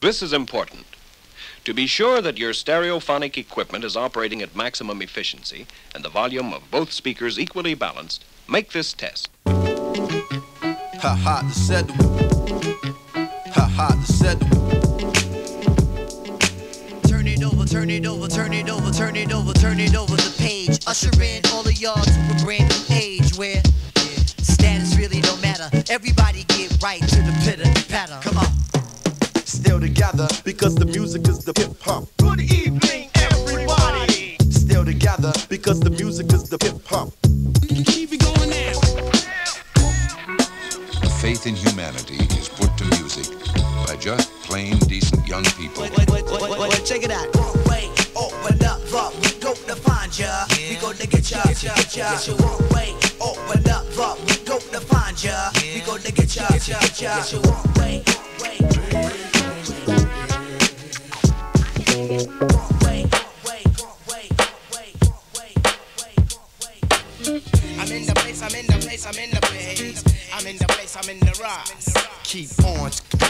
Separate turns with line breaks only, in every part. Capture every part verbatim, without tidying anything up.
This is important. To be sure that your stereophonic equipment is operating at maximum efficiency and the volume of both speakers equally balanced, make this test.
Ha ha, the settle. Ha ha, the settle.
Turn it over, turn it over, turn it over, turn it over, turn it over the page. Usher in all of y'all to a brand new age where status really don't matter. Everybody get right to the pitter patter. Come on.
Still together because the music is the hip hop.
Good evening, everybody.
Still together because the music is the hip hop.
Keep it going now.
Faith in humanity is put to music by just plain decent young people.
Wait, wait, wait, wait, wait, wait, check it out. Wrong way, open up, up, we go to find ya. Yeah. We go to get ya, get ya, get ya. Get your wrong way, open up, up, we go to find ya. Yeah. We go to get ya, get ya, get ya. Get your wrong way, way.
I'm in the place, I'm in the place, I'm in the place. I'm in the place, I'm in the rise.
Keep on.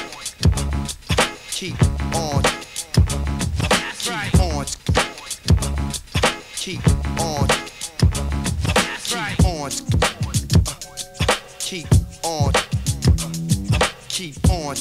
Keep on.
That's right.
Keep on. Keep on.
That's right.
Keep on. Keep on. Keep on.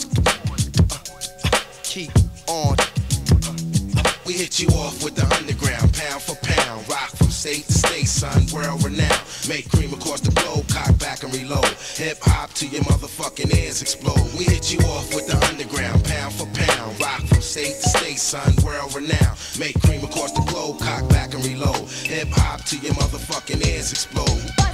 Keep on.
We hit you off with the underground, pound for pound. Rock from state to state, son, world renowned. Make cream across the globe, cock back and reload. Hip hop till your motherfucking ears explode. We hit you off with the underground, pound for pound. Rock from state to state, son, world renowned. Make cream across the globe, cock back and reload. Hip hop till your motherfucking ears explode.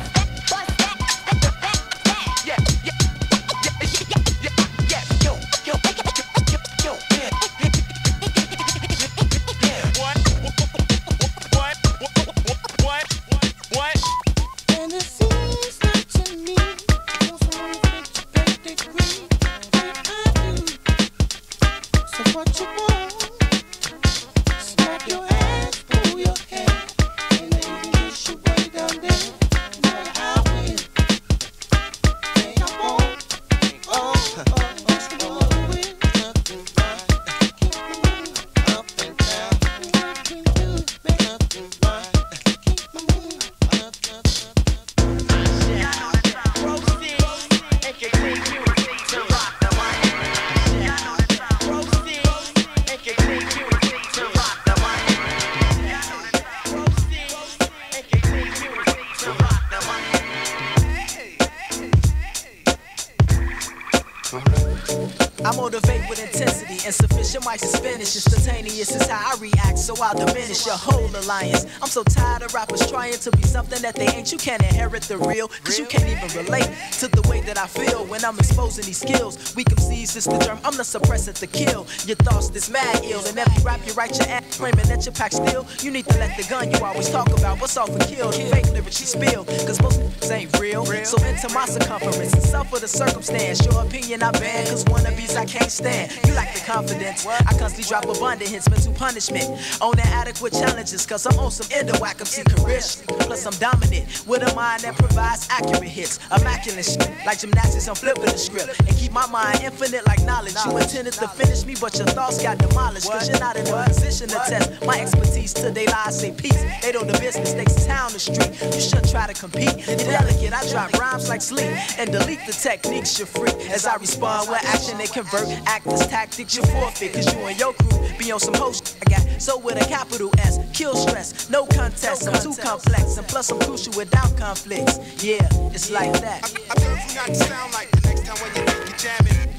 I motivate with intensity, insufficient mics is finished. Instantaneous is how I react, so I'll diminish your whole alliance. I'm so tired of rappers trying to be something that they ain't. You can't inherit the real, cause you can't even relate to the way that I feel when I'm exposing these skills. Weak M Cs is the germ, I'm the suppressant to kill. Your thoughts this mad ill, and every rap you write your ass claiming that you pack still. You need to let the gun you always talk about, what's off and kill. The fake lyrics you spill, cause most niggas ain't real. So into my circumference and suffer the circumstance. Your opinion I ban, cause wannabes I can't stand. You lack the confidence, I constantly drop abundant hits, mental punishment on inadequate challenges, cause I'm on some whack M C career shit. Plus I'm dominant with a mind that provides accurate hits, immaculate shit, like gymnastics I'm flipping the script, and keep my mind infinite like knowledge. You intended to finish me, but your thoughts got demolished, cause you're not in a position to test my expertise. Till they lie, say peace, they know the business, takes town the street. You shouldn't try to compete, you're delicate, I drop rhymes like sleep, and delete the techniques you're free. As I respond with action, they convert actors, tactics, you forfeit, cause you and your crew be on some host. I got so with a capital S, kill stress, no contest, I'm too complex, and plus I'm crucial without conflicts. Yeah, it's like that.
I, I observe you not to sound like the next time when you think you're jamming.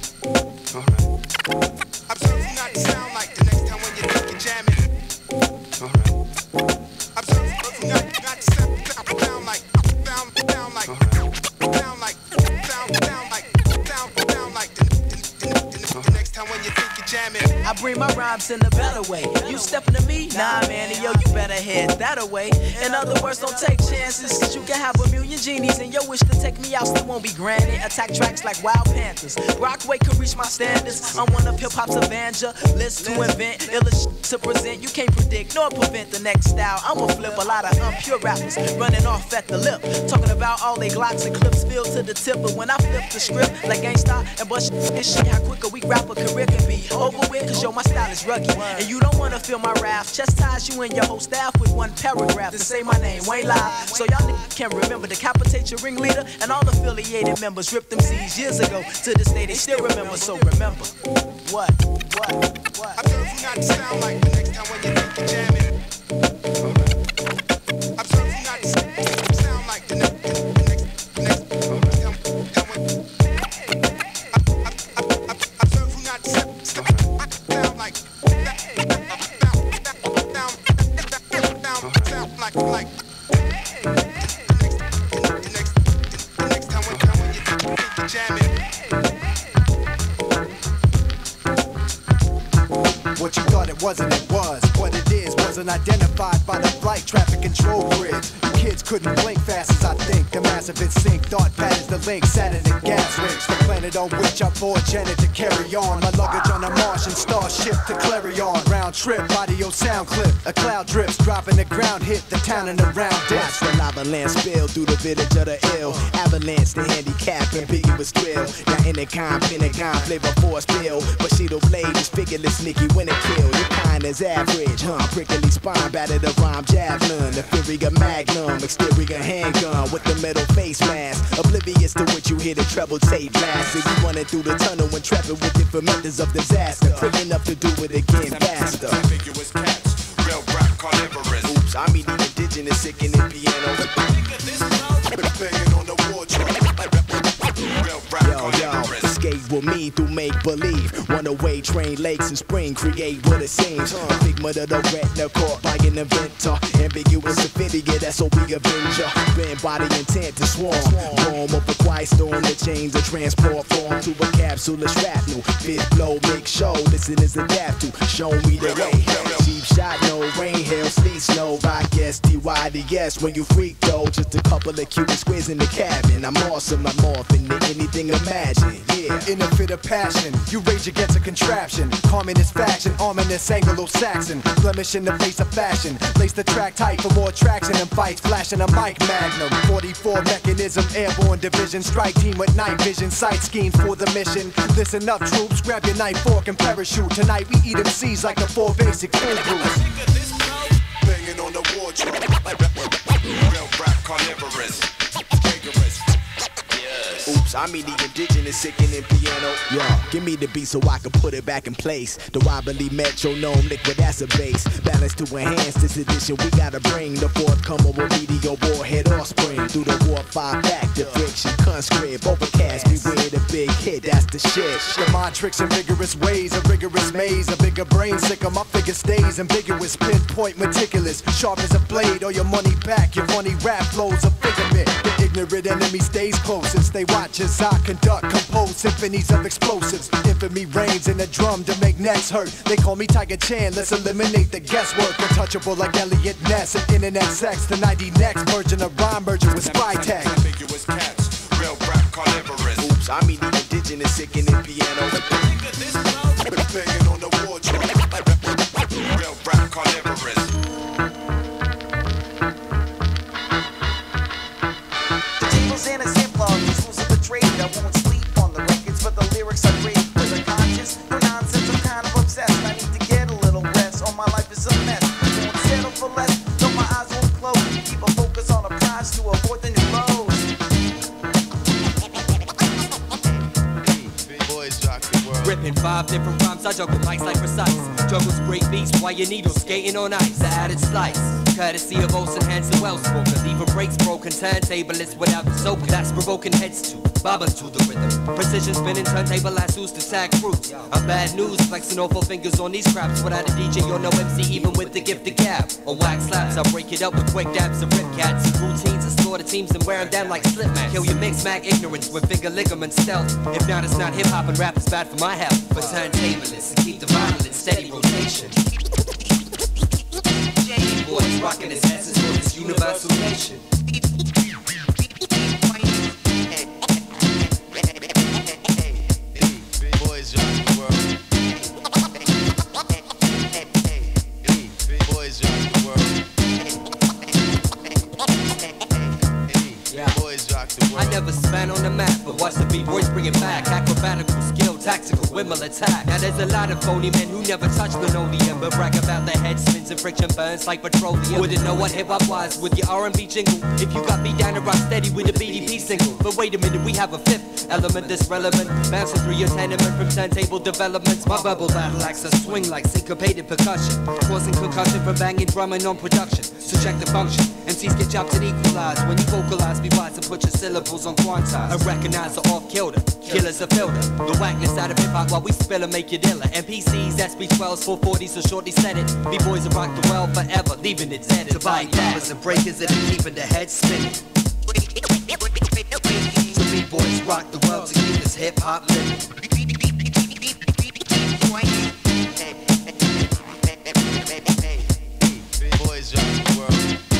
Alright. Observe you not to sound like the next time when you think you're jamming. Alright. Observe you not, not to sound, sound like, sound, sound like, sound like, sound, sound like, sound, sound like the, the, the, the next time when you think you're jamming.
I bring my rhymes in a better way. You stepping to me? Nah, man, and yo, you better head that away. In other words, don't take chances, cause you can have a million genies, and your wish to take me out still won't be granted. Attack tracks like Wild Panthers. Brockway can reach my standards. I'm one of hip-hop's evangelists to invent illa shit to present. You can't predict nor prevent the next style. I'ma flip a lot of unpure rappers running off at the lip, talking about all they glocks and clips filled to the tip. But when I flip the script like Gangsta and bust this shit, how quick a weak rapper career can be. Over with, cause yo, my style is rugged. And you don't wanna feel my wrath. Chastise you and your whole staff with one paragraph to say my name, Wayne Live. So y'all niggas can remember, decapitate your ringleader and all affiliated members. Ripped them C's years ago. To this day, they still remember, so remember. What? What? What?
I told you not to sound like the next time when you think you're jamming. I told you not to sound like the next, the next, the next time, time when. I, I, I, I, I told you not to sound like, sound, sound like, like. The next, the next time when, time when you think you're jamming.
What you thought it wasn't, it was. What it is wasn't identified by the flight traffic control grid. The kids couldn't blink fast as I think. The massive in sync thought patterns, the link sat in the gas rings. The planet on which I bore Janet to carry on. My luggage on a Martian starship to Clarion. Round trip, audio sound clip. A cloud drips, dropping the ground, hit the town and around dips.
The lava land spill through the village of the ill. Avalanche, the handicap, ambiguous thrill. Now in the con, pentagon, flavor force bill. Bushido blade is figureless, Nicky when it kill. Your kind is average, huh? Prickly spine, battered the rhyme javelin. The fury of magnum, exterior handgun with the metal face mask. Oblivious to what you hear, the treble tape blast. If you running through the tunnel and trapping with different methods of disaster, quick enough to do it again faster.
Ambiguous cats, real rap carnivorous.
Oops, I mean the indigenous sickening piano.
Banging on the wardrobe.
Real rap
Yo, yo,
carnivorous.
escape with me through make-believe. Runaway train lakes and spring create what it seems. A figment of the retina caught by an inventor. Ambiguous affiliate, that's what we avenger. Bend body intent to swarm. Form of a quiet storm that change the transport form to a capsule of shrapnel. Fifth blow, make show, listen is adapt to. Show me the way. Cheap shot, no rain, hail, sleet, snow. Rock S, D Y D S when you freak though. Just a couple of cute squares in the cabin. I'm awesome, I'm morphing to anything imagine. Yeah.
In a fit of passion, you rage against a contraption. Communist faction, ominous Anglo-Saxon. Blemish in the face of fashion. Lace the track tight for more traction and fights. Flashing a mic magnum. forty-four mechanism, airborne division. Strike team with night vision. Sight schemes for the mission. Listen up, troops. Grab your knife, fork, and parachute. Tonight we eat M Cs like the four basic food groups.
Banging on the wardrobe.
Real rap carnivorous. Vigorous.
Oops, I mean the indigenous sickening piano. Yeah, give me the beat so I can put it back in place. The wobbly metronome, liquid that's a bass. Balance to enhance this edition, we gotta bring the forthcomer with meteor warhead offspring. Through the war five factor, friction, conscript, overcast, beware the big hit, that's the shit.
The mind tricks in vigorous ways, a rigorous maze. A bigger brain sicker, my figure stays ambiguous. Pinpoint meticulous, sharp as a blade. Or your money back, your funny rap flows a figment. The ignorant enemy stays close and stay watch as I conduct, compose symphonies of explosives. Infamy reigns in the drum to make necks hurt. They call me Tiger Chan, let's eliminate the guesswork. Untouchable like Elliot Ness and internet sex. The ninety next merging a rhyme merging with spy tech.
Ambiguous cats, real rap carnivorous.
Oops, I mean the indigenous sickening piano.
Banging on the wardrobe.
Real rap carnivorous.
The tables in a ziploc, this was a betrayed. I won't sleep on the records, but the lyrics are great. With a conscience, no nonsense, I'm kind of obsessed. I need to get a little rest, or my life is a mess. Won't settle for less, though my eyes won't close. Keep a focus on the prize to avoid the new lows.
Boys rock the world.
Ripping five different rhymes, I juggle mics like precise. Juggles great beats while your needles skating on ice. The added slice, courtesy of Olsen, Hanson, Wells spoken. Leaving breaks broken, turntablists without the soak. That's provoking heads to baba to the rhythm. Precision spinning, turntable lassos to tag crew. I'm bad news, flexing awful fingers on these craps. Without a D J, you're no M C, even with the gifted cab. On wax slaps, I break it up with quick dabs and rip cats. Routines and slaughter teams and wear them down like slip mats. Kill your mix mag ignorance with finger ligaments stealth. If not, it's not hip hop and rap is bad for my health. But turntablists and keep the vinyl in steady rotation. Boys rocking his essence for this universal nation.
Boys rock the world. Boys rock the world.
Yeah.
Boys rock the world.
I never spent on the map. But watch the B-boys bring it back. Acrobatical skill, tactical, wimble attack. Now there's a lot of phony men who never touch linoleum, but brag about their head spins and friction burns like petroleum. Wouldn't know what hip-hop was with your R and B jingle if you got me down to rock steady with a B D P single. But wait a minute, we have a fifth element that's relevant, bouncing through your tenement from turntable developments. My bubble battle acts a swing like syncopated percussion, causing concussion from banging drumming on production. So check the function. M Cs get chopped and equalized when you vocalize, be wise and put your syllables on quantize. A recognizer off kilter, killers a filter. The whackness out of hip hop while we spill and make you iller. M P Cs, S B twelves, four forties, so shortly said it. B-boys will rock the world forever, leaving it dead. To buy rappers and breakers that are keeping the head spinning. So B-boys rock the world to keep this hip hop living.
B-boys rock the world.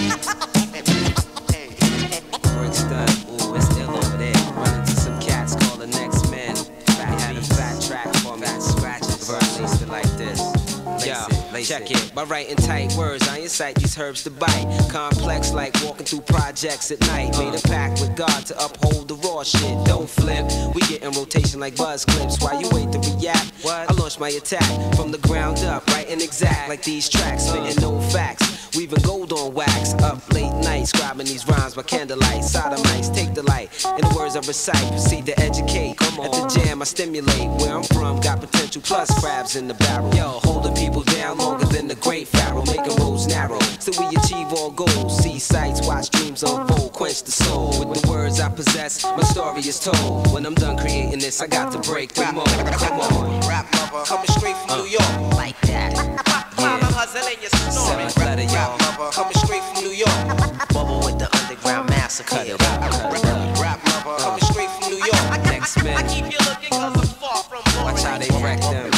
Work's done. Ooh, it's still over there. Run into some cats, call the next man. Fat had a fat track for me. Scratches. Verse lace it like this. Yo, check it. By writing tight words, I incite these herbs to bite. Complex like walking through projects at night. Made a pact with God to uphold the raw shit. Don't flip. We get in rotation like buzz clips. While you wait to react, I launch my attack from the ground up, writing exact like these tracks, spitting no facts. Weaving gold on wax, up late night, scribing these rhymes by candlelight. Sodomites take the light, in the words I recite, proceed to educate. At the jam I stimulate, where I'm from, got potential plus crabs in the barrel. Yo, holding people down longer than the great pharaoh, making roads narrow, so we achieve all goals. See sights, watch dreams unfold, quench the soul. With the words I possess, my story is told. When I'm done creating this, I got to break the mold. Come on,
rap lover, coming straight from uh. New York.
Like that.
While I'm hustling, you're snoring.
Seven y'all.
Rap lover, coming straight from New York.
Bubble with the underground massacre.
Rap, rap lover, coming straight from New York.
Next man.
I keep you looking cause I'm far from boring.
Watch how they wreck them.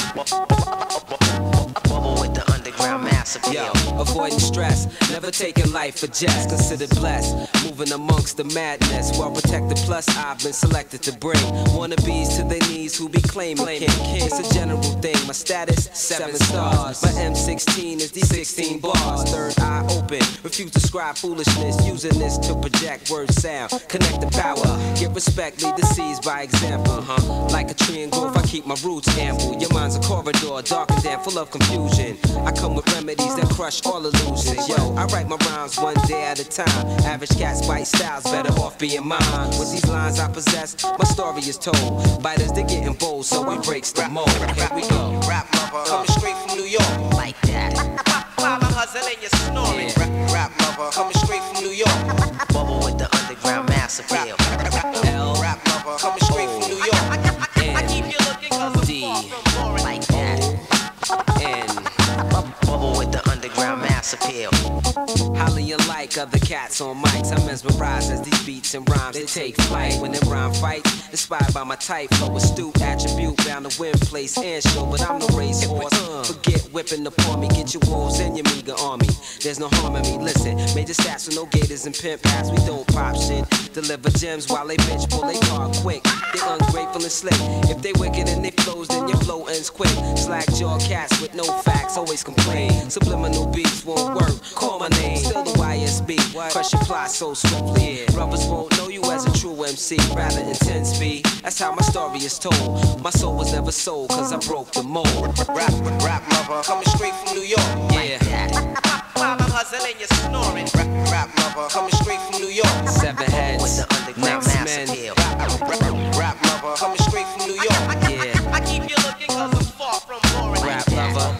Bubble with the underground massacre. Yo, avoiding stress, never taking life for jest. Considered blessed, moving amongst the madness. Well protected, plus I've been selected to bring wannabes to their knees who be claiming king. It's a general thing, my status, seven stars. My M sixteen is the sixteen bars. Third eye open, refuse to scribe foolishness. Using this to project word sound, connect the power. Get respect, lead the seas by example. Uh-huh. Like a tree and growth, I keep my roots ample. Your mind's a corridor, dark and damn, full of confusion. I come with remedies that crush all illusions. Yo, I write my rhymes one day at a time. Average cats bite styles, better off being mine. With these lines I possess, my story is told. Biters, they getting bold, so it breaks the mold. Here we go.
Rap lover, coming straight from New York.
Like that.
While I'm hustling, you're snoring.
Yeah.
Rap lover, coming straight from New York.
Bubble with the underground massacre.
L. Rap lover, coming straight from New York. I keep you looking cause I'm
D.
far from boring.
Like that. N. Bubble with the underground mass appeal. Highly unlike other cats on mics, I'm mesmerized as these beats and rhymes they take flight. When they rhyme fight, inspired by my type flow, astute attribute, bound to win, place and show. But I'm no racehorse. Forget whipping upon me, get your wolves and your meager army. There's no harm in me. Listen, major stats with no gators and pimp hats. We don't pop shit, deliver gems while they bitch pull they car quick. They ungrateful and slick. If they wicked and they flows, then your flow ends quick. Slack jaw cats with no facts, always complain. Subliminal beats won't work. Call my name, still the Y S B. Crush your plot so swiftly. Brothers won't know you as a true M C. Rather intense be. That's how my story is told. My soul was never sold, cause I broke the mold.
Rap, rap lover, coming straight from New York.
Yeah.
While I'm hustling, you're snoring. Rap, rap lover, coming straight from New York.
Seven heads with the underground massacre.
Rap, rap, rap lover, coming straight from New York.
Yeah.
I keep you looking cause I'm far from boring.
Rap lover.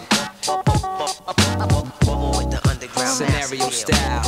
Bubble with the underground scenario style.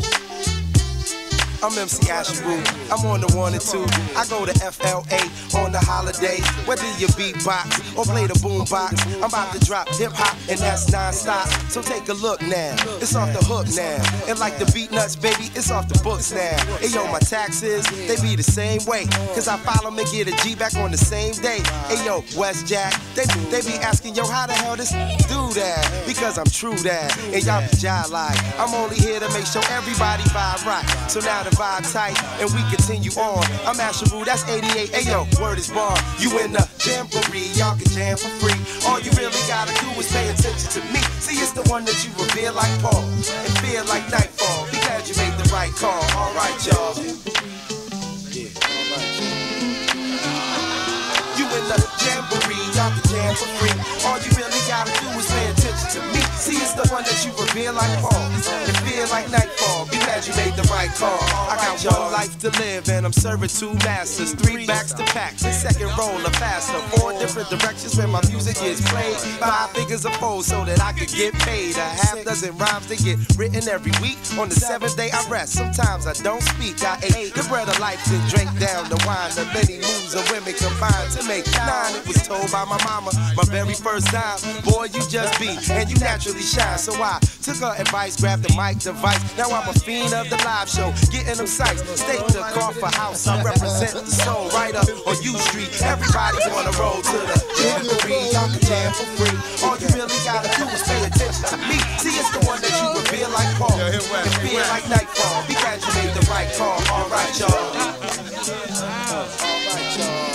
I'm M C Asheru, I'm on the one and two. I go to F L A on on the holiday. Whether you beatbox or play the boombox, I'm about to drop hip hop and that's non-stop. So take a look now, it's off the hook now. And like the beat nuts, baby, it's off the books now. Hey yo, my taxes, they be the same way. Cause I file them and get a G back on the same day. Hey yo, West Jack, they, they be asking, yo, how the hell this do that? Because I'm true that. And y'all be jive like, I'm only here to make sure everybody vibe right. So now the vibe tight and we continue on. I'm Asheru, that's eighty-eight. Hey yo, word is born. You in the jamboree, y'all can jam for free. All you really gotta do is pay attention to me. See, it's the one that you revere like Paul and feel like nightfall. Be glad you made the right call. All right, y'all. Yeah, all right, y'all. You in the jamboree, y'all can jam for free. All you really gotta do is pay attention to me. See, it's the one that you revere like Paul and feel like nightfall. Be glad you made the right call. I got one life to live and I'm serving two masters, three backs to pack, the second roll of faster, four different directions where my music is played, five figures of fold so that I could get paid. A half dozen rhymes they get written every week. On the seventh day I rest. Sometimes I don't speak. I ate the bread of life and drank down the wine. The many moves of women combined to make nine. It was told by my mama, my very first time. Boy, you just be and you naturally shine. So I took her advice, grabbed the mic device. Now I'm a fiend of the live show, getting them sights. State the Crawford House, I represent the soul right up on U Street. Everybody wanna roll to the jamboree, y'all can jam for free. All you really gotta do is pay attention to me. See, it's the one that you revere like Paul and feel like nightfall. Be glad you made the right call. All right, y'all. All right, y'all.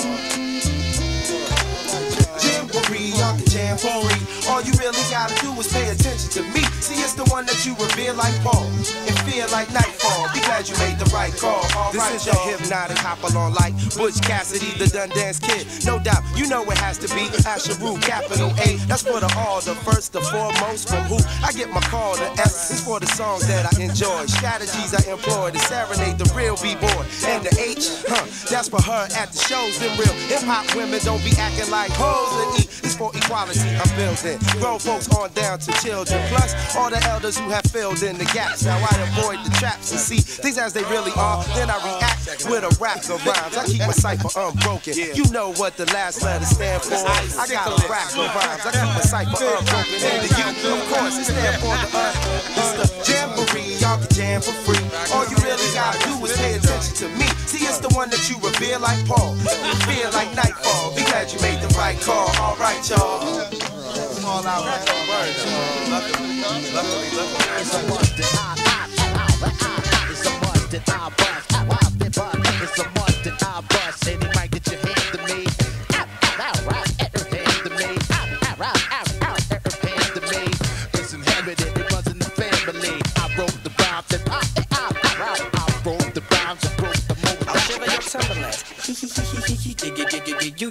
Jamboree, y'all can jam for free. All you really gotta do is pay attention to me. See, it's the one that you revere like Paul and feel like nightfall. Be glad you made the right call. All this right, is your hypnotic hop along like Butch Cassidy, the Dundance Kid. No doubt, you know it has to be Asheru, capital A. That's for the all, the first, the foremost. From who I get my call, the S is for the songs that I enjoy. Strategies I employ to serenade the real B-boy. And the H, huh, that's for her at the shows. Them real hip-hop women don't be acting like hoes. And E is for equality I'm building. Grown folks on down to children. Plus, all the elders who have filled in the gaps. Now I avoid the traps and see things as they really are. Then I react with a rap of rhymes. I keep my cipher unbroken. You know what the last letter stand for. I got a rap of rhymes. I keep my cipher unbroken. And the U, of course, it stand for the uh. It's the jamboree. Y'all can jam for free. All you really gotta do is pay attention to me. See, it's the one that you revere like Paul and feel like nightfall. Be glad you made the right call. All right, y'all. All out, man. Luckily, luckily, luckily.
It's a must that I, I, I, I, it's a must that I bust. I, I, I, it's a must that I bust. Any mic that you hand to me, out, out, out, hand to me, out, out, out, out, hand to me. It's inherited, it runs in the family. I wrote the rhymes that I, I, I, I wrote the rhymes and broke the mold.
I'll shiver your Timberlands. You, you, you,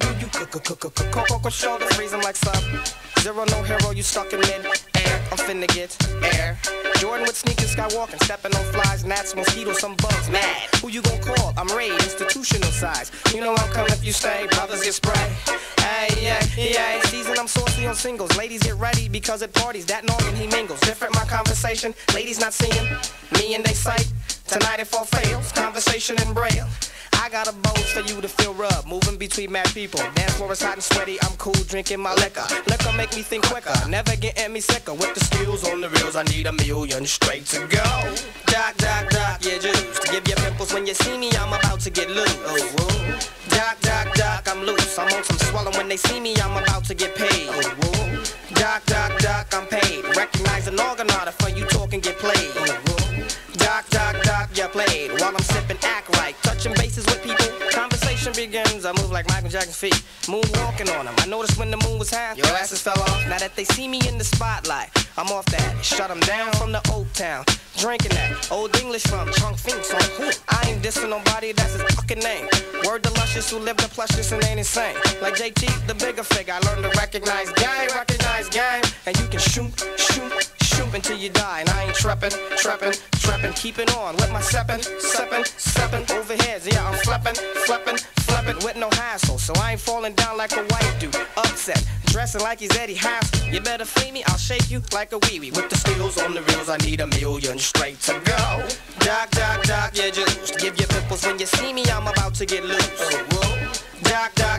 you, show the reason like some. Zero, no hero, you stuck in mid-air. I'm finna get air. Jordan with sneakers, skywalking, stepping on flies, gnats, mosquitoes, some bugs, mad. Who you gon' call? I'm Ray, institutional size. You know I'm coming if you stay, brothers get sprayed. Hey, yeah, yeah, season I'm saucy on singles. Ladies get ready because at parties, that noggin he mingles. Different my conversation, ladies not seeing me and they sight. Tonight if all fails, conversation in braille. I got a bones for you to feel rub, moving between mad people. Dance floor is hot and sweaty, I'm cool drinking my liquor. Liquor make me think quicker, never getting me sicker. With the skills on the reels, I need a million straight to go. Doc, doc, doc, yeah, juice. To give you pimples when you see me, I'm about to get loose. Oh, whoa. Doc, doc, doc, I'm loose. I'm on some swallow when they see me, I'm about to get paid. Oh, whoa. Doc, doc, doc, I'm paid. Recognize an organ artist for you talk and get played. Oh, whoa. Doc, doc, doc, you played. While I'm sipping, act right. Touching bases with people. Conversation begins. I move like Michael Jackson's feet. Moonwalking on them. I noticed when the moon was half, your asses fell off. Now that they see me in the spotlight, I'm off that. Shut them down from the Old Town. Drinking that. Old English from Chunk Finks on who? I ain't dissing nobody, that's his fucking name. Word to luscious who live the plushness and ain't insane. Like J T, the bigger figure. I learned to recognize game, recognize game. And you can shoot, shoot, shoot until you die. And I ain't trippin', trippin', trippin'. Keeping on with my seppin', seppin', seppin'. Overheads, yeah, I'm flippin', flippin', flippin' with no hassle. So I ain't falling down like a white dude. Upset, dressing like he's Eddie Haskell. You better flee me, I'll shake you like a wee-wee. With the skills on the reels, I need a million straight to go. Doc, doc, doc, yeah, juice. Give you pimples when you see me, I'm about to get loose. Oh, whoa. Doc, doc,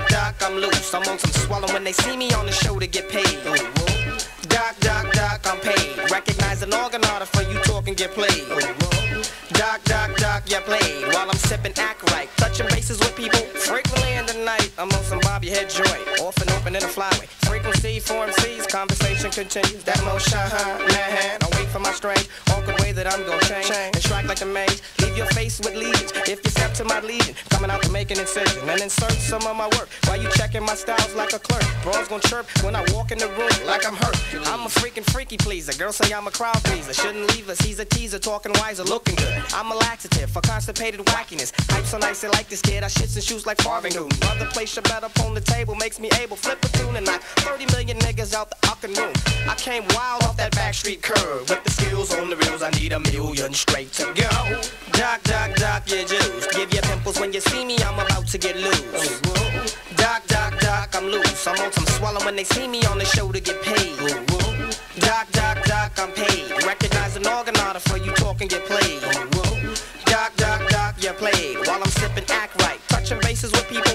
I'm loose. I'm on some swallow when they see me on the show to get paid. Doc, doc, doc, I'm paid. Recognize an organ artist for you talk and get played. Doc, doc, doc, you played. While I'm sipping, act right. Touching bases with people frequently in the night. I'm on some Bobby Head joy. Off and open in a flyway. Frequency, four M Cs, conversation continues. That motion, man, I wait for my strange, awkward way that I'm gonna change. And strike like a maze. Leave your face with lesions. If you step to my legion, coming out to make an incision. And insert some of my work while you checking my styles like a clerk. Bros gon' chirp when I walk in the room like I'm hurt. I'm a freaking freaky pleaser. Girls say I'm a crowd pleaser. Shouldn't leave us. He's a teaser, talking wiser, looking good. I'm a laxative for constipated wackiness. Hype so nice, they like this kid. I shits and shoes like Farthing Newton. Brother place your bet up on the table makes me able. Flip a tune and knock thirty million niggas out the fucking room. I came wild off that backstreet curve. With the skills on the reels, I need a million straight to go. Doc, doc, doc, your juice. Give you pimples when you see me, I'm about to get loose. Doc, doc, doc, I'm loose. I'm on some swallow when they see me on the show to get paid. Doc, doc, doc, I'm paid. Recognize an organ artist for you talk and get played. Doc, doc, doc, you played. While I'm sipping, act right. Touching bases with people.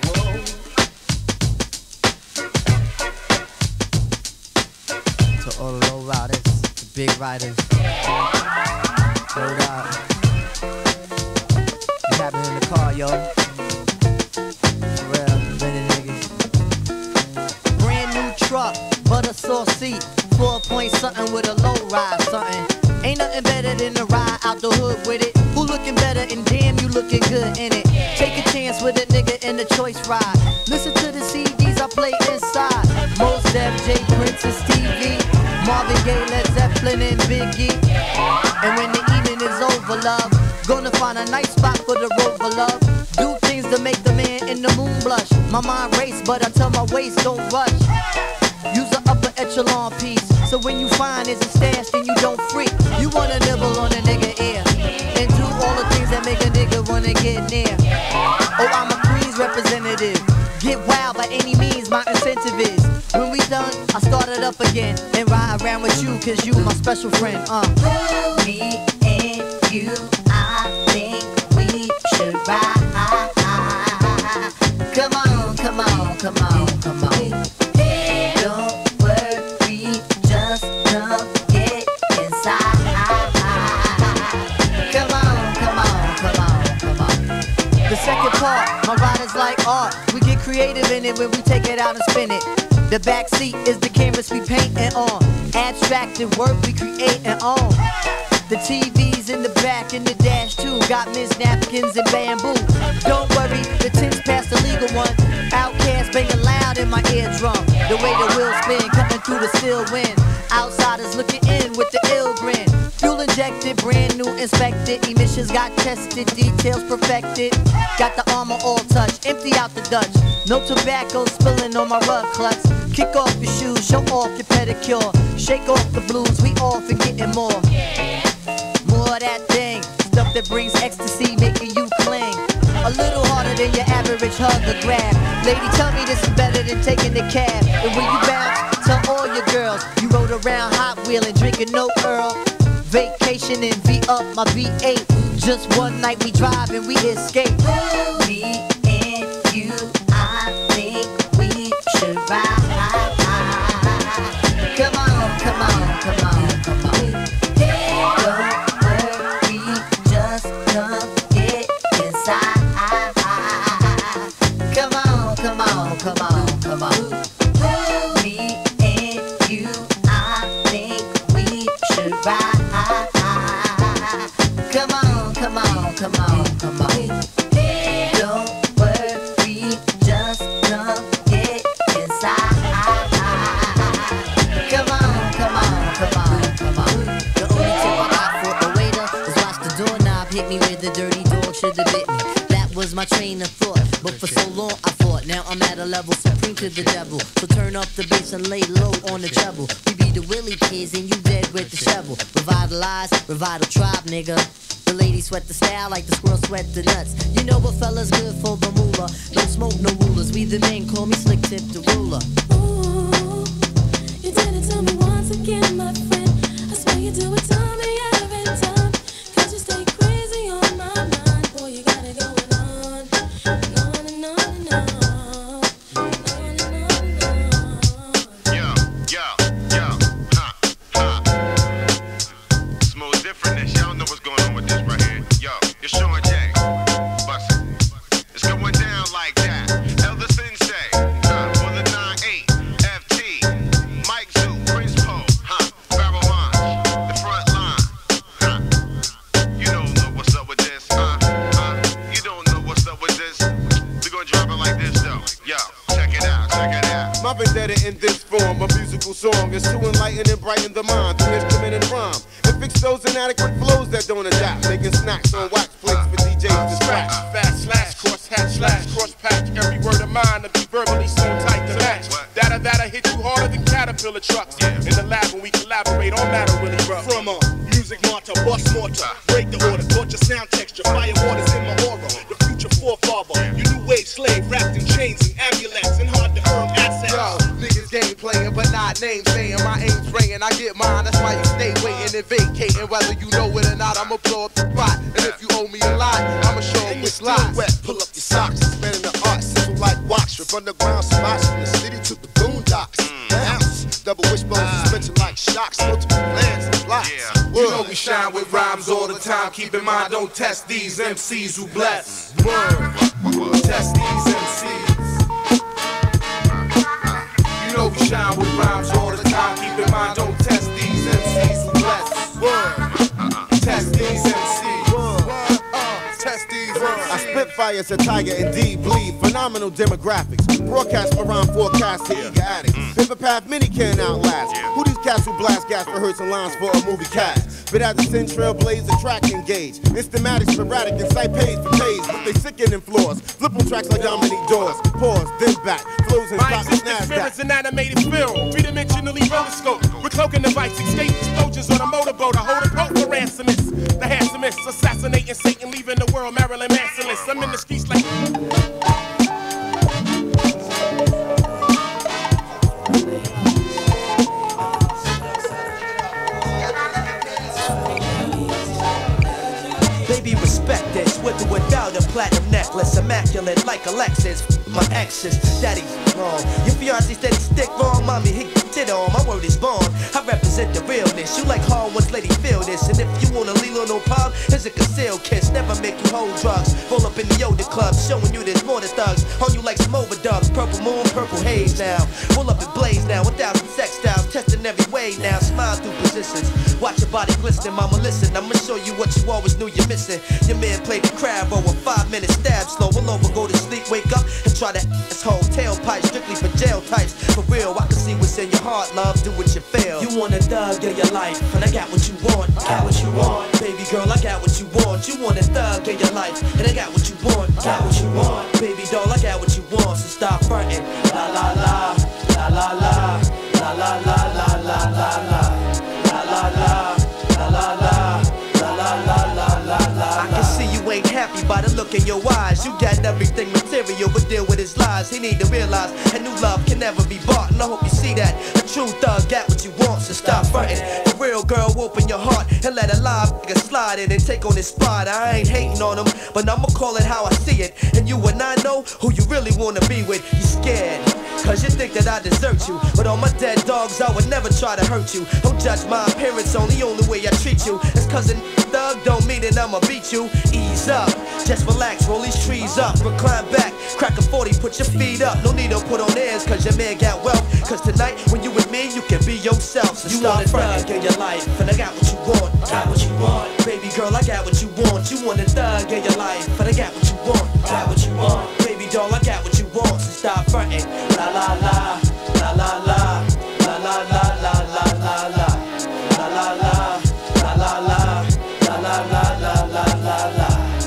To all the low riders, the big riders. Word up. You happen in the car, yo. For real, little niggas. Brand new truck, butter sauce seat. Four point something with a low ride something. Ain't nothing better than to ride out the hood with it. Who looking better and damn you looking good in it. Take a chance with a nigga in the choice ride. Listen to the C Ds I play inside. Mos Def, J Prince and Stevie, Marvin Gaye, Led Zeppelin and Biggie. And when the evening is over, love, gonna find a nice spot for the rover, love. Do things to make the man in the moon blush. My mind race, but I tell my waist don't rush. Use an upper echelon piece, so when you find it's a stash, then you don't freak. You wanna nibble on a nigga ear, and do all the things that make a nigga wanna get near. Oh, I'm a Queens representative. Get wild by any means, my incentive is. When we done, I start it up again and ride around with you, cause you my special friend, uh. Me and you, I think we should ride. Come on, come on, come on, come on. Don't worry, just come get inside. Come on, come on, come on, come on. The second part, my ride is like art. We get creative in it when we take it out and spin it. The back seat is the canvas we paintin' on. Abstracted work we creatin' on. The T V's in the back and the dash too. Got Miss Napkins and bamboo. Don't worry, the tin's past the legal one. Outcast banging loud in my eardrum. The way the wheels spin, cutting through the still wind. Outsiders looking in with the ill grin. Fuel injected, brand new inspected. Emissions got tested, details perfected. Got the armor all touched, empty out the Dutch. No tobacco spilling on my rug clutch. Kick off your shoes, show off your pedicure. Shake off the blues, we off and getting more. More of that thing, stuff that brings ecstasy, making you cling. A little harder than your average hug or grab. Lady, tell me this is better than taking the cab. And when you bounce, tell all your girls you rode around Hot Wheelin', drinking no Earl. Vacation and V up my V eight. Just one night we drive and we escape. Me and you, I think we should ride. Come on, come on, come on, come on. Don't worry, just come get inside. Come on, come on, come on, come on. Me and you, I think we should ride. Come on, come on, come on, come on. Don't worry, just come get inside. Come on, come on, come on, come on. The only tip I got for a waiter is watch the doorknob hit me where the dirty dog should have bit me. That was my train of thought, but for so long I fought. Now I'm at a level supreme to the devil. So turn up the bass and lay low on the treble. We be the Willie kids and you dead with the shovel. Revitalize, revital tribe, nigga. The ladies sweat the style like the squirrel sweat the nuts. You know what fella's good for the moolah. Don't smoke no rulers. We the men, call me Slick Tip the ruler.
Ooh, you did it to me once again, my friend. I swear you do it to me every time. Cause you stay crazy on my mind. Boy, you got it going on, and on and on and on.
Check it out.
My vendetta in this form, a musical song, is to enlighten and brighten the mind through instrument and rhyme. And fix those inadequate flows that don't adapt, making snacks on wax plates for D Js to scratch.
Fast slash, cross hatch slash, cross patch. Every word of mine to be verbally so tight to match. Data that'll hit you harder than Caterpillar trucks. In the lab when we collaborate on matter really rough.
From a music martyr, bust mortar, break the order, torture sound texture, fire waters in my aura. The future forefather, you new wave slave wrapped in chains and amulets and hard to earn assets.
Yo, niggas game playing, but not name saying. My aim's praying, I get mine. That's why you stay waiting and vacating. Whether you know it or not, I'ma blow up the spot. And if you owe me a lot, I'ma show up with lies.
Wet, pull up your socks, spinning the art, simple like wax. From underground spots from the city to the boondocks. Bounce, double wishbone suspension like shocks, multiple lands and blocks.
You know we shine with rhymes all the time. Keep in mind, don't test these M Cs who bless. Word. Test these M Cs. You know we shine with rhymes all the time. Keep in mind, don't test these M Cs who bless. Word. Test these M Cs.
Word. Uh, test these M Cs. I spit fire as a tiger, indeed bleed. Phenomenal demographics. Broadcast around forecast to eager addicts. Paper path many can't outlast. Who these cats who blast gas rehearsing lines for a movie cast? But as a sin trailblazer, track engage. Instamatic, sporadic, and sight pays for pays. But they sickening floors. Flip on tracks like Dominique Doors. Pause, then back. Flows and
My
stops
existence mirrors an animated film. Three-dimensionally rotoscope. With cloaking device, escape explosions on a motorboat. I hold a coat for ransomists. The handsomest, assassinating Satan, leaving the world Marilyn Mansonless. I'm in the streets like...
Baby, respect this, with or without a platinum necklace, immaculate like Alexis. My exes, daddy's wrong. Your fiancé steady stick wrong, mommy hit it on. My word is born. I represent the realness. You like hard ones, lady, feel this. And if you want a Lilo no problem, here's a concealed kiss. Never make you hold drugs. Roll up in the Yoda club, showing you there's more than thugs. On you like some overdubs, purple moon, purple haze now. Roll up and blaze now, one thousand sex styles, testing every way now. Smile through positions. Watch your body glistening, mama, listen. I'ma show you what you always knew you're missing. Your man played the crab over five minutes stab slow. Roll over, go to sleep, wake up, and try to ass whole tailpipe strictly for jail types. For real, I can see what's in your heart, love. Do what you feel. You want a thug of your life, and I got what you want. Got what you want, baby girl. I got what you want. You want a thug of your life, and I got what you want. Got what you want, baby doll. I got what you want. So stop fronting. La la la, la la la, la la la la la la la, la la la, la la la, la la la la la la. I can see you ain't happy by the look in your eyes. You got everything material, but deal with his lies. He need to realize a new love can never be bought, and I hope you see that. A true thug got what you want, so stop fronting. For real, girl, open your heart and let a live nigga slide in and take on his spot. I ain't hating on him, but I'ma call it how I see it. And you and I know who you really wanna be with. You scared, cause you think that I desert you, but on my dead dogs, I would never try to hurt you. Don't judge my appearance on the only way I treat you. It's cause a thug don't mean that I'ma beat you. Ease up, just relax, roll these trees up, recline back, crack a forty, put your feet up. No need to put on airs, cause your man got wealth. Cause tonight, when you with me, you can be yourself. So you want a thug in your life, and I got what you want. Got what you want, baby girl, I got what you want. You want a thug in your life, and I got what you want. Got what you want, baby doll, I got what you want. So stop fronting. La la la, la la la, la la la la la la la, la la la, la la la, la la la la la la la.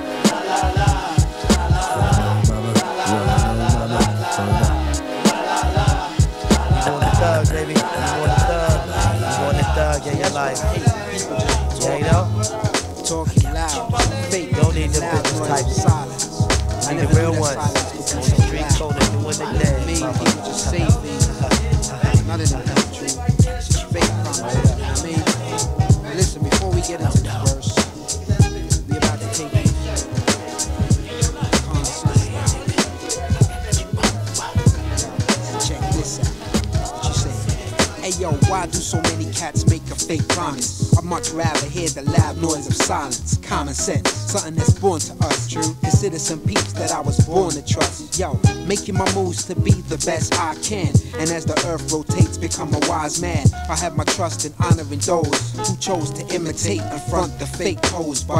Baby, you want a thug, you want a thug in your life. Yeah, you know?
Talking loud, fake,
don't need the business type silence. Need the real ones. On the street corner doing the day.
Me, people just say things. None of them come true. It's fake promise. I mean, listen, before we get into the verse, we about to take it. Check this out. What you say? Hey yo, why do so many cats make a fake promise? I'd much rather hear the loud noise of silence. Common sense, something that's born to us. True, consider some peeps that I was born to trust. Yo, making my moves to be the best I can. And as the earth rotates, become a wise man. I have my trust in honoring those who chose to imitate and front the fake pose. But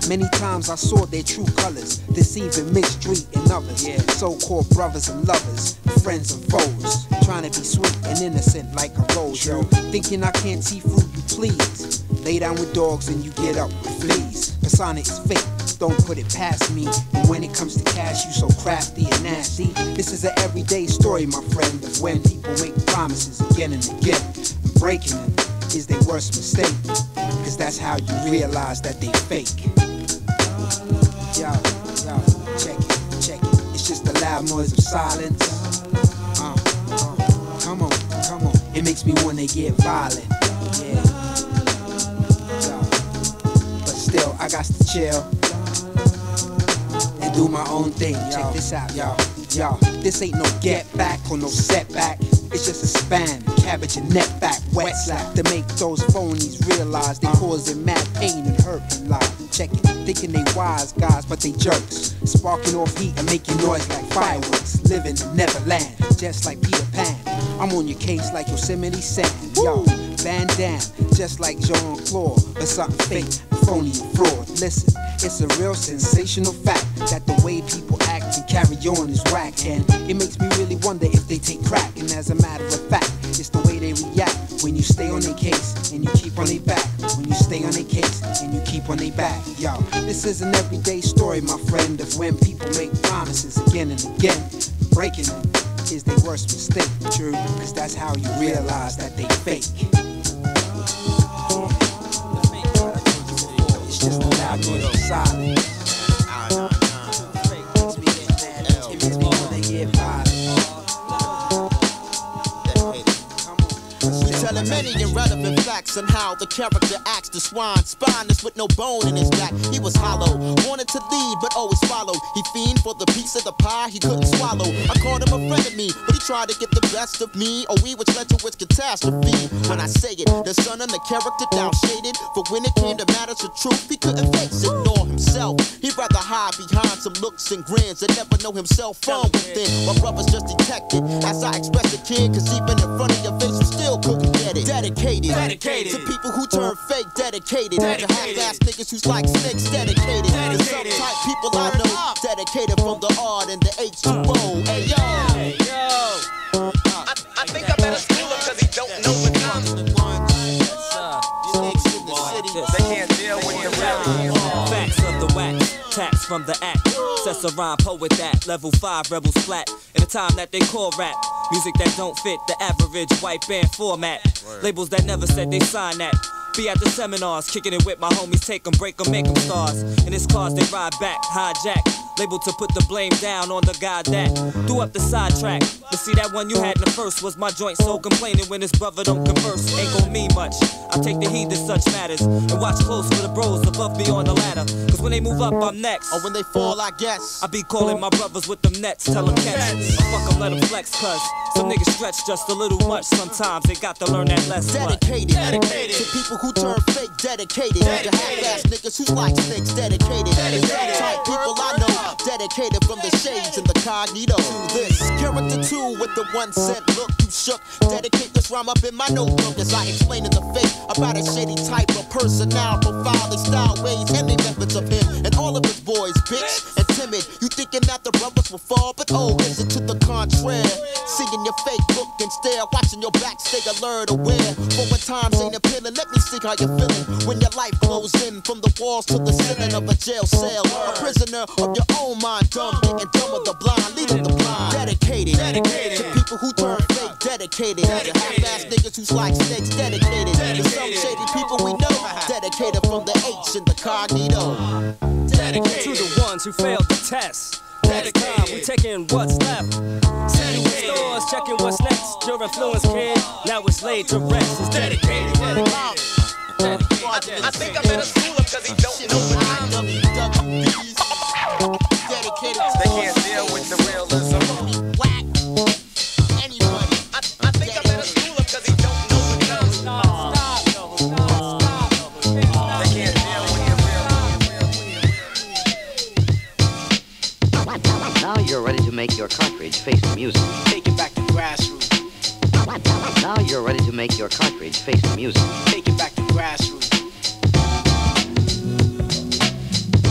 Many times I saw their true colors, deceiving mistreating others. Yeah. So-called brothers and lovers, friends and foes, trying to be sweet and innocent like a rose. Yo, thinking I can't see through you, please. Lay down with dogs and you get up with fleas. Persona is fake, don't put it past me. And when it comes to cash, you so crafty and nasty. This is an everyday story, my friend, of when people make promises again and again. And breaking them is their worst mistake, cause that's how you realize that they fake. Yo, yo, check it, check it. It's just the loud noise of silence. Uh, uh, come on, come on. It makes me wanna get violent. Yeah. Yo. But still, I got to chill and do my own thing. Yo. Check this out, yo, yo. This ain't no get back or no setback. It's just a span, cabbage and net back, wet slap to make those phonies realize they causing mad pain and hurt in life. Check it, thinking they wise guys, but they jerks. Sparking off heat and making noise like fireworks. Living in Neverland, just like Peter Pan. I'm on your case like Yosemite Sam. Yo, Van Damme, just like Jean-Claude, but something fake, phony and fraud. Listen, it's a real sensational fact that the way people act and carry on is whack, and it makes me really wonder if they take crack. And as a matter of fact, it's the way they react when you stay on their case and you keep on their back. When you stay on their case and you keep on their back. Yo, this is an everyday story, my friend, of when people make promises again and again. Breaking them is their worst mistake, true, cause that's how you realize that they fake. It's just a loud noise of silence. It makes me wanna get violent.
Telling many irrelevant facts on how the character acts. The swine, spineless with no bone in his back. He was hollow, wanted to lead but always followed. He fiend for the piece of the pie he couldn't swallow. I called him a friend of me, but he tried to get the best of me. Oh, we which led to its catastrophe. When I say it, the son and the character down shaded. For when it came to matters of truth, he couldn't face it nor himself. He'd rather hide behind some looks and grins and never know himself from within. My brothers just detected as I expressed a kid, cause even in front of your face you still couldn't get it. Dedicated, dedicated to people who turn fake. Dedicated, dedicated. To half-ass niggas who's like snakes. Dedicated, dedicated. To some type people I know. Dedicated from the R and the H two O. Hey yo, hey, yo. I, I think I better school him cause he don't know the concept.
They can't deal with the real facts of the wax. Tax from the act. Sets a rhyme poet that level five rebels flat. In a time that they call rap. Music that don't fit the average white band format. Word. Labels that never said they sign that. Be at the seminars, kicking it with my homies, take them, break them, make them stars. In his cars they ride back, hijack. Label to put the blame down on the guy that threw up the sidetrack. But see that one you had in the first was my joint so complaining when his brother don't converse. Ain't gon' mean much, I take the heed to such matters. And watch close for the bros above me on the ladder. Cause when they move up, I'm next.
Or when they fall, I guess.
I be calling my brothers with them nets, tell them catch. Or fuck them, let them flex, cause some niggas stretch just a little much. Sometimes they got to learn that lesson.
Dedicated, dedicated to people who turn fake. Dedicated, dedicated. To half-ass niggas who's like snakes. Dedicated, dedicated. Type people I know. Dedicated from the shades and the cognito to this character two with the one cent look you shook. Dedicate this rhyme up in my notebook as I explain in the fake about a shady type of person now profile, style, ways, and the methods of him and all of his boys, bitch and timid. You thinking that the brothers will fall, but oh, is it to the contrary? Seeing your fake look and stare, watching your back, stay alert, aware. For when times ain't appealing, let me see how you're feeling when your life flows in from the walls to the ceiling of a jail cell. A prisoner of your own mind, dumb, getting dumb of the blind, leading the blind. Dedicated, dedicated to people who turn fake. Dedicated, dedicated. To half-ass niggas who's like snakes. Dedicated, dedicated to some shady people we know. Dedicated from the H and the cognito.
Dedicated to the ones who failed the test. Next time we taking what's left. Sitting in stores, checking what's next. Your influence, kid, now it's laid to rest. It's dedicated, dedicated.
I, I think I better school him cause he don't know the time. Dedicated. They can't deal with the realism. Whack. Anybody. I, I think I better school him cause he don't know the time. Stop, stop, stop, stop. They can't deal with the real.
Now you're ready to make your cartridge face the music.
Take it back to grassroots.
Now you're ready to make your cartridge face the music.
Take it back to grassroots.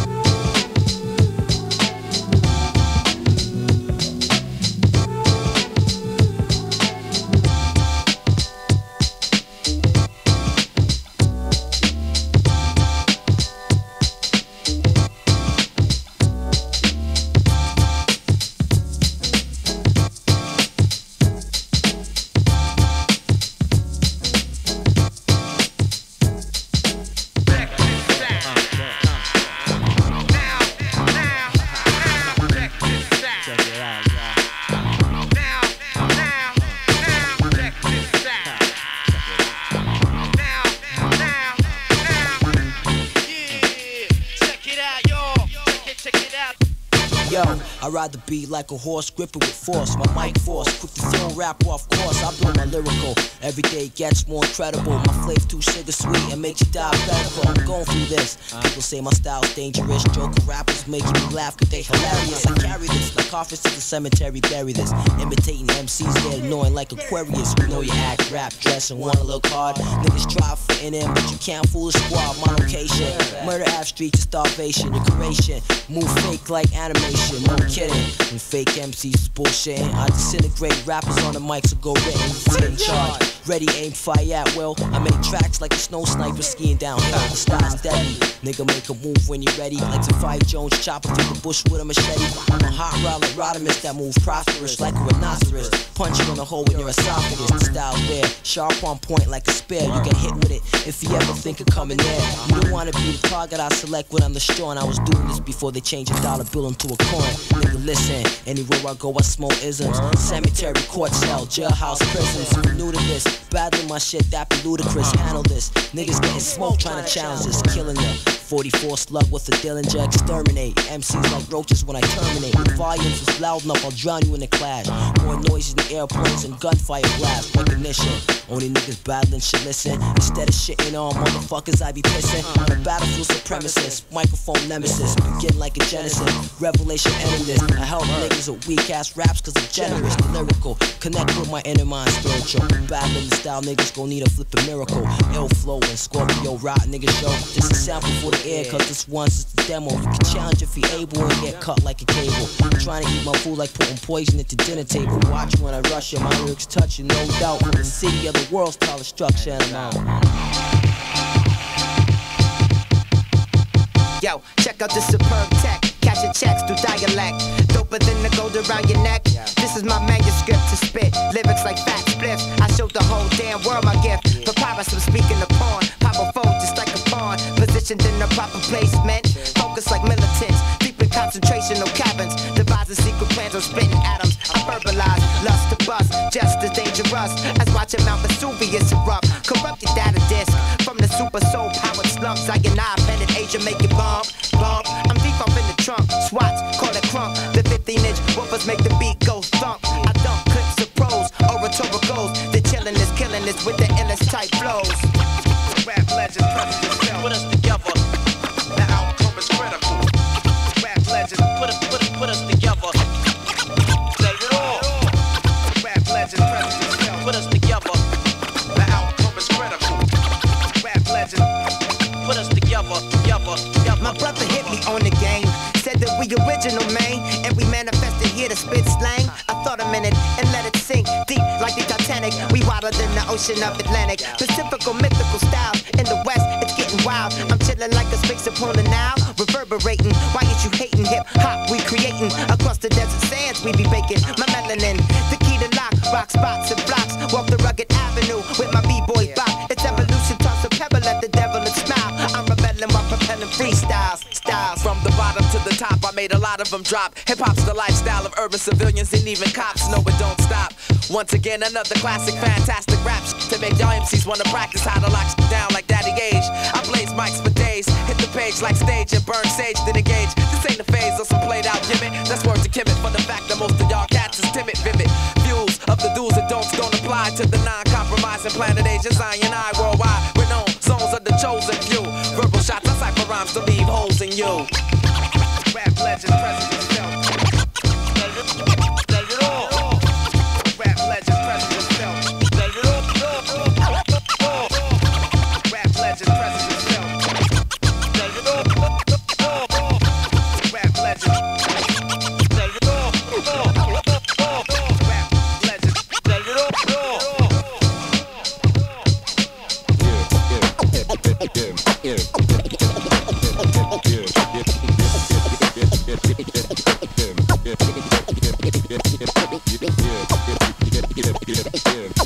ride the beat like a horse, grip it with force. My mic force, quick to throw rap off course. I blow my lyrical, every day gets more incredible. My flavor too sugar sweet and makes you diabetical. I'm going through this. People say my style's dangerous. Joker rappers making me laugh cause they hilarious. I carry this like coffins to the cemetery, bury this. Imitating M Cs get annoying like Aquarius. You know you act, rap, dress, and wanna look hard. Niggas try fitting in, but you can't fool the squad. My location, murder Ave Street to starvation, the creation. Move fake like animation, no kidding. When fake M Cs is bullshitting, I disintegrate rappers on the mic, so go written. Sit in charge, ready, aim, fire at will. I make tracks like a snow sniper skiing downhill. The style's deadly, nigga make a move when you're ready. Like Sophia Jones chopper through the bush with a machete. I'm a hot rod like Rodimus that moves prosperous like a rhinoceros. Punch you in the hole with your esophagus. The style's there, sharp on point like a spear. You get hit with it if you ever think of coming there. You don't wanna be the target I select when I'm the straw. And I was doing this before they changed a dollar bill into a coin. Nigga listen, anywhere I go I smoke isms. Cemetery, court cell, jailhouse, prisons. If you're new to this, battling my shit that be ludicrous. Handle this, niggas getting smoked trying to challenge this. Killing them, forty-four slug with a Dillinger, exterminate. M Cs like roaches when I terminate. With volumes is loud enough, I'll drown you in the clash. More noises than airplanes and gunfire blast. Recognition, only niggas battling shit listen. Instead of shitting on motherfuckers, I be pissing. On a battlefield supremacist, microphone nemesis. Begin like a genesis, revelation ending this. I help niggas with weak ass raps cause I'm generous. The lyrical, connect with my inner mind spiritual. Battling the style niggas gon' need a flippin' miracle. Ill flow and Scorpio rock niggas show. This is sample for the air cause this once is the demo. You can challenge if you're able and get cut like a cable. Trying to eat my food like putting poison at the dinner table. Watch when I rush you, my lyrics touch you, no doubt. From the city of the world's tallest structure and I'm out.
Yo, check out this superb tech. Cashing checks through dialect. Doper than the gold around your neck. This is my manuscript to spit. Lyrics like fat spliffs. I showed the whole damn world my gift. Papyrus, I'm speaking of porn. Papa fold just like a pawn. Positioned in the proper placement. Focus like militants. Deep in concentration, no cabins. Devising secret plans on spitting atoms. I verbalize, lust to bust. Just as dangerous as watching Mount Vesuvius erupt. Corrupted data disk. From the super soul powered slumps. I and I, Bennett Asia, make it bump, bump. I'm deep up in the trunk. Swats, call it crunk. The fifteen inch woofers make the beat go thump. I dump clips of pros, oratorical goals. The chillin' is killing this with the illest type flows. Rap legend, president, put us together. The outcome is critical. Rap legend, put us, put us, put us together. Say it all. Rap legend, president, put us together. The outcome is critical. Rap legend, put us together, together, together. My brother hit me on the game. Said that we original, man, and we manifested here to spit slang. I thought a minute and let it sink deep like the Titanic. We wilder than the ocean of Atlantic. Pacifical, mythical style. In the West, it's getting wild. I'm chilling like a sphinx upon the Nile. Reverberating, why is you hating? Hip hop, we creating. Across the desert sands, we be baking. My melanin, the key to lock, rock spots and blocks. Walk the rugged avenue with my b-boy bop. It's evolution, toss a pebble at the devil and smile. I'm rebelling while propelling freestyles, styles.
From the bottom to the top, I made a lot of them drop. Hip-hop's the lifestyle of urban civilians and even cops. No, it don't stop. Once again, another classic, fantastic rap sh- to make y'all M Cs wanna practice how to lock sh- down like Daddy Gage. I blaze mics for days, hit the page like stage and burn sage to the gauge. This ain't a phase or some played out gimmick. That's word to Kimmit for the fact that most of y'all cats is timid, vivid. Views of the do's and don'ts don't apply to the non-compromising planet Asia, Zion, I worldwide. Renowned zones of the chosen few. Verbal shots, I cipher rhymes to leave holes in you.
Rap legend, president, self. Let it all. Rap legend, president, self. Let it all. Rap legend, president, self. Let it all. Rap legend. Let it all. Rap legend. Let it all.
Yeah.